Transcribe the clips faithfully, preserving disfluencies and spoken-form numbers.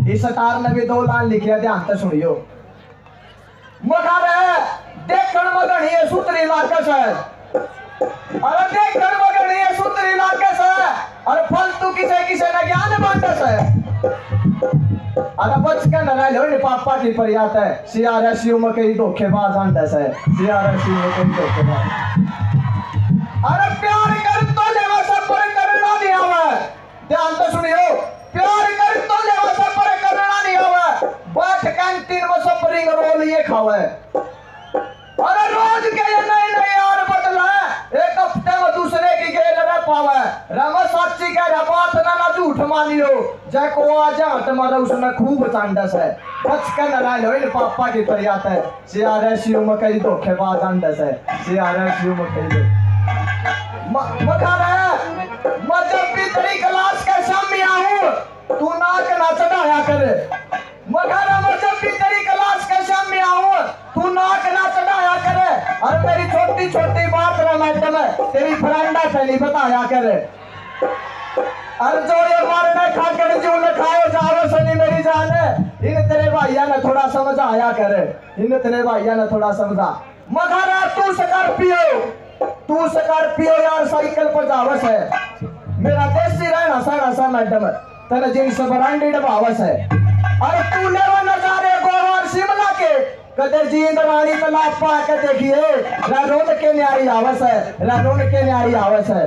इस तार ने भी दो लाइन लिखिया, ध्यान से सुनियो। मगर देखण मगन ये सूत्री लागस है, अरे देखण मगन ये सूत्री लागस है, अरे फालतू किसे किसे न ज्ञान बांटस है। अरे बच के न रह लो पापा की फरियाद है, सीआरएसयू में कई धोखेबाज अंडस है, सीआरएसयू में कई धोखेबाज। अरे प्यार कर तो लेवा सब पर करना नहीं आवे, ध्यान से सुनियो। प्यार कर तो लेवा सब पर करना नहीं आवे, बैठ कैंटीन में सब रिंग रोल ये खावे। अरे रोज के ये नए नए यार बदला, एक हफ्ते में दूसरे की गेल रह पावे। रमा साची कह रहा बात ना ना झूठ मानियो, जय को आ जा तुम्हारा उसमें खूब चांडस है। बच के न रह लो इन पापा की फरियाद है, सीआरएसयू में कई धोखेबाज अंडस है, सीआरएसयू में कई मगर मैं जब भी तेरी क्लास के सामने आऊं तू नाक ना चढ़ाया करे। मगर मैं जब भी तेरी क्लास के सामने आऊं तू नाक ना चढ़ाया करे, और मेरी छोटी छोटी बात ना मैडम तेरी फ्रेंडा चली बताया करे। और जो ये मारने खाकर जो न खाए जाओ सनी मेरी जान है, इन तेरे भैया ने थोड़ा समझाया करे, इन तेरे भैया ने थोड़ा समझा। मगर तू स्कॉर्पियो तू स्कॉर्पियो यार साइकिल पर जावस है, मेरा देसी रहना सारा सा मैडम तेरे जींस ब्रांडेड भावस है। अरे तू लेवा नजारे गोवा और शिमला के कदे जींद रानी तलाब पा के देखिए, रोड के न्यारी आवस है, रोड के न्यारी आवस है।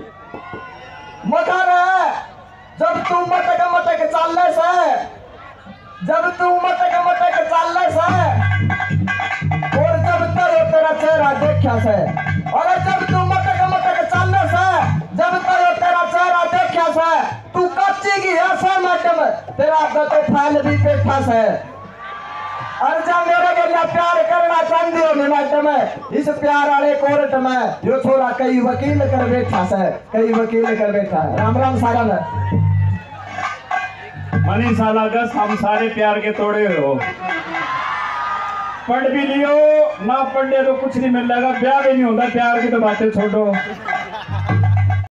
मगर जब तू मटक मटक चलने से, जब तू मटक मटक चलने से, और जब तेरे तेरा चेहरा देखा से, और जब तू मटक मटक चलने से, जब तेरे तेरा चेहरा देखा से, तू कच्ची की ऐसा मैडम तेरा तो फैल भी पेठा से। और जब मेरे के लिए प्यार करना चाहती हो मैडम, इस प्यार वाले कोर्ट में यो छोरा कई वकील कर बैठा से, कई वकील कर बैठा है। राम राम सारा न मनी साला गस हम सारे प्यार के तोड़े हो, पढ़ भी लियो ना पढ़ ले तो कुछ नहीं मिल जाएगा, ब्याह भी नहीं होता, प्यार की तो बातें छोड़ो।